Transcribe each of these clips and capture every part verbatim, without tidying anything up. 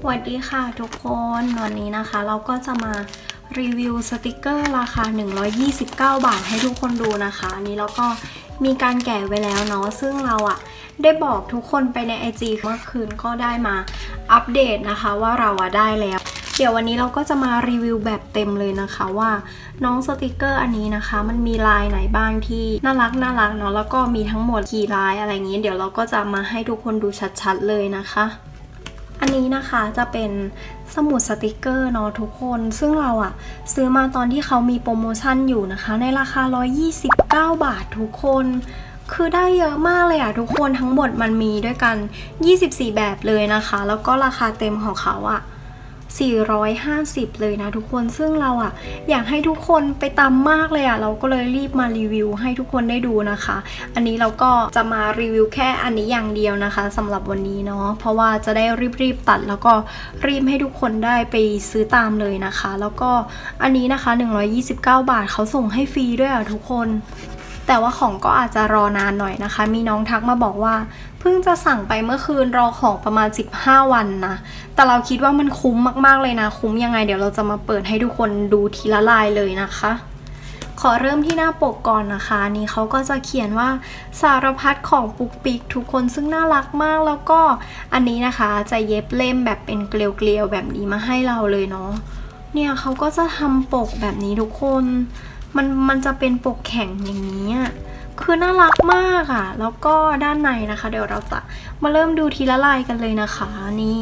วัสดีค่ะทุกคนวันนี้นะคะเราก็จะมารีวิวสติกเกอร์ราคาหนึ่งร้อยยี่สิบเก้าบาทให้ทุกคนดูนะคะอันนี้เราก็มีการแกะไว้แล้วเนาะซึ่งเราอะได้บอกทุกคนไปใน ไอ จี เมื่อคืนก็ได้มาอัปเดตนะคะว่าเราอะได้แล้วเดี๋ยววันนี้เราก็จะมารีวิวแบบเต็มเลยนะคะว่าน้องสติกเกอร์อันนี้นะคะมันมีลายไหนบ้างที่น่ารักน่ารักเนาะแล้วก็มีทั้งหมดกี่ลายอะไรอย่างนี้เดี๋ยวเราก็จะมาให้ทุกคนดูชัดๆเลยนะคะอันนี้นะคะจะเป็นสมุดสติกเกอร์เนาะทุกคนซึ่งเราอะซื้อมาตอนที่เขามีโปรโมชั่นอยู่นะคะในราคาหนึ่งร้อยยี่สิบเก้าบาททุกคนคือได้เยอะมากเลยอะทุกคนทั้งหมดมันมีด้วยกันยี่สิบสี่แบบเลยนะคะแล้วก็ราคาเต็มของเขาอะสี่ร้อยห้าสิบเลยนะทุกคนซึ่งเราอะอยากให้ทุกคนไปตามมากเลยอะเราก็เลยรีบมารีวิวให้ทุกคนได้ดูนะคะอันนี้เราก็จะมารีวิวแค่อันนี้อย่างเดียวนะคะสำหรับวันนี้เนาะเพราะว่าจะได้รีบๆตัดแล้วก็รีบให้ทุกคนได้ไปซื้อตามเลยนะคะแล้วก็อันนี้นะคะหนึ่งร้อยยี่สิบเก้าบาทเขาส่งให้ฟรีด้วยอะทุกคนแต่ว่าของก็อาจจะรอนานหน่อยนะคะมีน้องทักมาบอกว่าเพิ่งจะสั่งไปเมื่อคืนรอของประมาณสิบห้าวันนะแต่เราคิดว่ามันคุ้มมากๆเลยนะคุ้มยังไงเดี๋ยวเราจะมาเปิดให้ทุกคนดูทีละลายเลยนะคะขอเริ่มที่หน้าปกก่อนนะคะนี่เขาก็จะเขียนว่าสารพัดของปุกปิกทุกคนซึ่งน่ารักมากแล้วก็อันนี้นะคะจะเย็บเล่มแบบเป็นเกลียวๆแบบนี้มาให้เราเลยเนาะเนี่ยเขาก็จะทำปกแบบนี้ทุกคนมันมันจะเป็นปกแข็งอย่างนี้คือน่ารักมากอ่ะแล้วก็ด้านในนะคะเดี๋ยวเราจะมาเริ่มดูทีละลายกันเลยนะคะนี่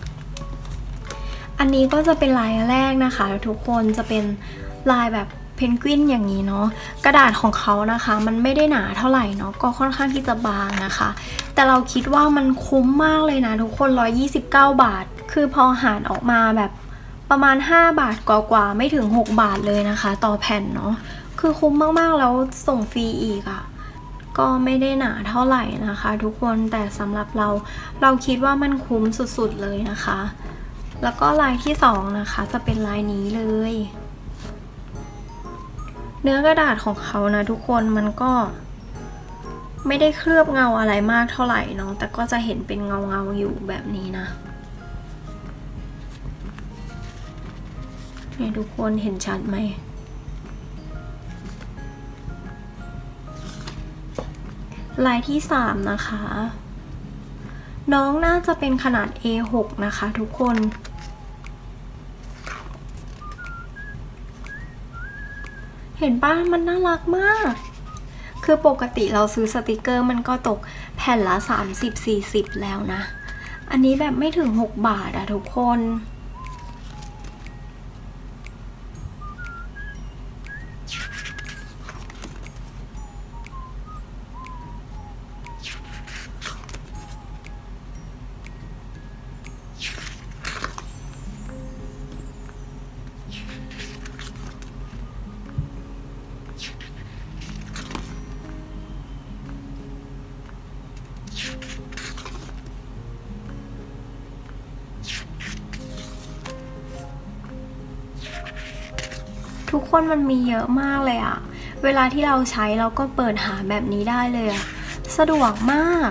อันนี้ก็จะเป็นลายแรกนะคะทุกคนจะเป็นลายแบบเพนกวินอย่างนี้เนาะกระดาษของเขานะคะมันไม่ได้หนาเท่าไหร่เนาะก็ค่อนข้างที่จะบางนะคะแต่เราคิดว่ามันคุ้มมากเลยนะทุกคนหนึ่งร้อยยี่สิบเก้าบาทคือพอหารออกมาแบบประมาณห้าบาทกว่าๆไม่ถึงหกบาทเลยนะคะต่อแผ่นเนาะคือคุ้มมากๆแล้วส่งฟรีอีกอ่ะก็ไม่ได้หนาเท่าไหร่นะคะทุกคนแต่สำหรับเราเราคิดว่ามันคุ้มสุดๆเลยนะคะแล้วก็ลายที่สองนะคะจะเป็นลายนี้เลยเนื้อกระดาษของเขานะทุกคนมันก็ไม่ได้เคลือบเงาอะไรมากเท่าไหร่เนาะแต่ก็จะเห็นเป็นเงาเงาอยู่แบบนี้นะเนี่ยทุกคนเห็นชัดไหมลายที่สามนะคะน้องน่าจะเป็นขนาด เอ หก นะคะทุกคนเห็นป่ะมันน่ารักมากคือปกติเราซื้อสติกเกอร์มันก็ตกแผ่นละ สามสิบ สี่สิบ แล้วนะอันนี้แบบไม่ถึงหกบาทอะทุกคนทุกคนมันมีเยอะมากเลยอะเวลาที่เราใช้เราก็เปิดหาแบบนี้ได้เลยอะสะดวกมาก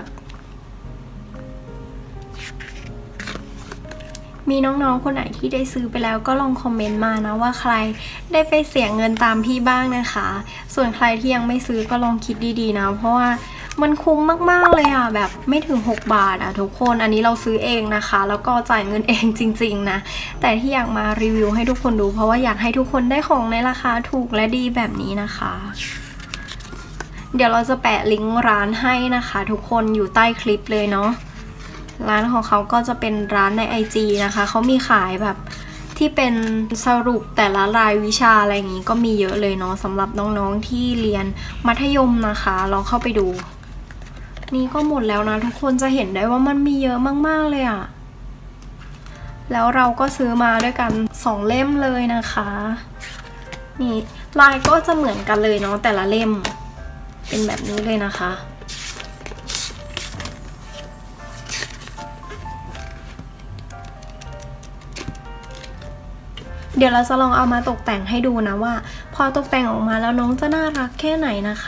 มีน้องๆคนไหนที่ได้ซื้อไปแล้วก็ลองคอมเมนต์มานะว่าใครได้ไปเสียเงินตามพี่บ้างนะคะส่วนใครที่ยังไม่ซื้อก็ลองคิดดีๆนะเพราะว่ามันคุ้มมากๆเลยอ่ะแบบไม่ถึงหกบาทอ่ะทุกคนอันนี้เราซื้อเองนะคะแล้วก็จ่ายเงินเองจริงๆนะแต่ที่อยากมารีวิวให้ทุกคนดูเพราะว่าอยากให้ทุกคนได้ของในราคาถูกและดีแบบนี้นะคะเดี๋ยวเราจะแปะลิงก์ร้านให้นะคะทุกคนอยู่ใต้คลิปเลยเนาะร้านของเขาก็จะเป็นร้านใน ไอ จี นะคะเขามีขายแบบที่เป็นสรุปแต่ละรายวิชาอะไรอย่างนี้ก็มีเยอะเลยเนาะสำหรับน้องๆที่เรียนมัธยมนะคะลองเข้าไปดูนี่ก็หมดแล้วนะทุกคนจะเห็นได้ว่ามันมีเยอะมากๆเลยอะแล้วเราก็ซื้อมาด้วยกันสองเล่มเลยนะคะนี่ลายก็จะเหมือนกันเลยเนาะแต่ละเล่มเป็นแบบนี้เลยนะคะเดี๋ยวเราจะลองเอามาตกแต่งให้ดูนะว่าพอตกแต่งออกมาแล้วน้องจะน่ารักแค่ไหนนะคะ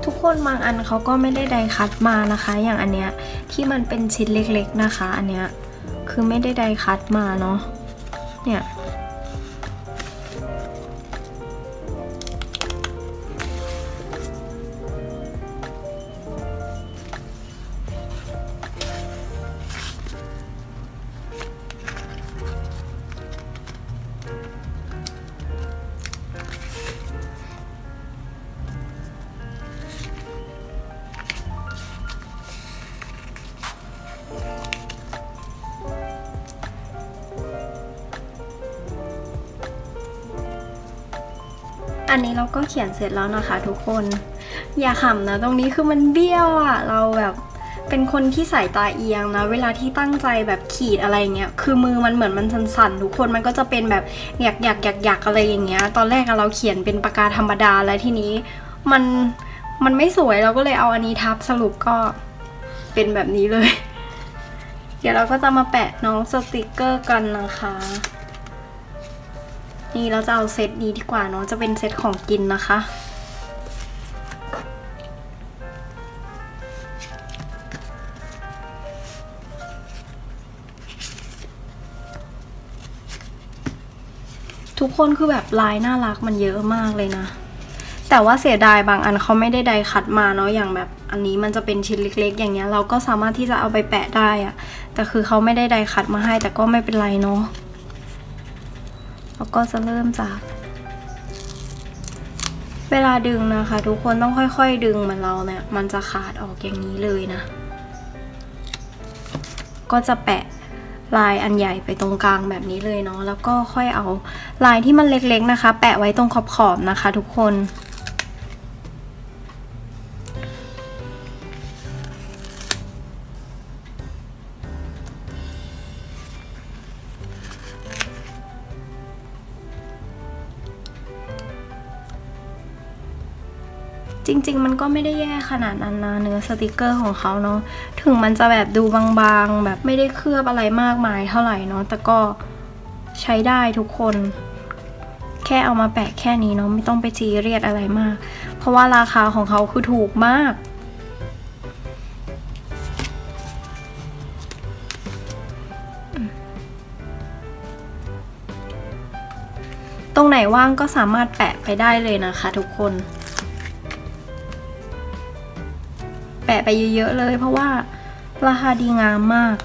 ทุกคนบางอันเขาก็ไม่ได้ไดคัตมานะคะอย่างอันเนี้ยที่มันเป็นชิ้นเล็กๆนะคะอันเนี้ยคือไม่ได้ไดคัตมาเนาะเนี่ยอันนี้เราก็เขียนเสร็จแล้วนะคะทุกคนอย่าขำนะตรงนี้คือมันเบี้ยวอ่ะเราแบบเป็นคนที่สายตาเอียงนะเวลาที่ตั้งใจแบบขีดอะไรเงี้ยคือมือมันเหมือนมันสั่นๆทุกคนมันก็จะเป็นแบบหยักหยักหยักหยักอะไรอย่างเงี้ยตอนแรกเราเขียนเป็นปากกาธรรมดาแล้วทีนี้มันมันไม่สวยเราก็เลยเอาอันนี้ทับสรุปก็เป็นแบบนี้เลยเดี๋ยวเราก็จะมาแปะน้องสติกเกอร์กันนะคะนี่เราจะเอาเซตนี้ดีกว่าเนาะจะเป็นเซตของกินนะคะทุกคนคือแบบลายน่ารักมันเยอะมากเลยนะแต่ว่าเสียดายบางอันเขาไม่ได้ไดคัตมาเนาะอย่างแบบอันนี้มันจะเป็นชิ้นเล็กๆอย่างเงี้ยเราก็สามารถที่จะเอาไปแปะได้อะแต่คือเขาไม่ได้ไดคัตมาให้แต่ก็ไม่เป็นไรเนาะแล้วก็จะเริ่มจากเวลาดึงนะคะทุกคนต้องค่อยๆดึงเหมือนเราเนี่ยมันจะขาดออกอย่างนี้เลยนะก็จะแปะลายอันใหญ่ไปตรงกลางแบบนี้เลยเนาะแล้วก็ค่อยเอาลายที่มันเล็กๆนะคะแปะไว้ตรงขอบๆนะคะทุกคนจริงๆมันก็ไม่ได้แย่ขนาดนั้นนะเนื้อสติกเกอร์ของเขาเนาะถึงมันจะแบบดูบางๆแบบไม่ได้เคลือบอะไรมากมายเท่าไหร่เนาะแต่ก็ใช้ได้ทุกคนแค่เอามาแปะแค่นี้เนาะไม่ต้องไปซีเรียสอะไรมากเพราะว่าราคาของเขาคือถูกมากตรงไหนว่างก็สามารถแปะไปได้เลยนะคะทุกคนแปะไปเยอะๆเลยเพราะว่าราคาดีงามมาก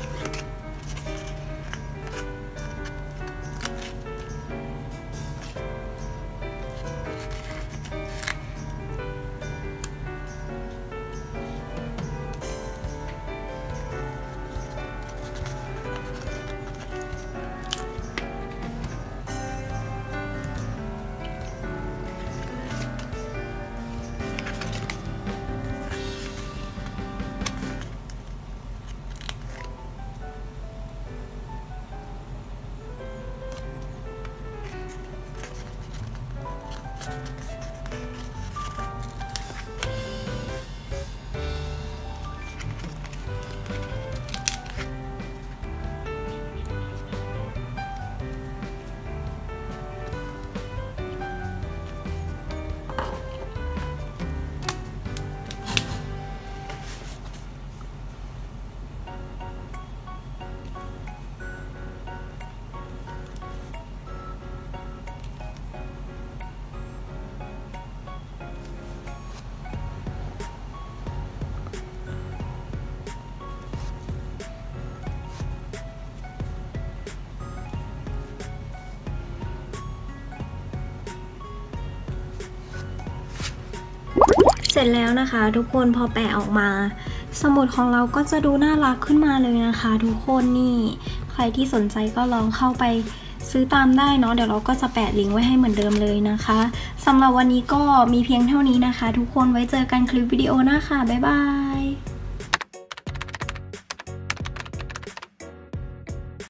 เสร็จแล้วนะคะทุกคนพอแปะออกมาสมุดของเราก็จะดูน่ารักขึ้นมาเลยนะคะทุกคนนี่ใครที่สนใจก็ลองเข้าไปซื้อตามได้เนาะเดี๋ยวเราก็จะแปะลิงก์ไว้ให้เหมือนเดิมเลยนะคะสำหรับวันนี้ก็มีเพียงเท่านี้นะคะทุกคนไว้เจอกันคลิปวิดีโอหน้าค่ะบ๊ายบาย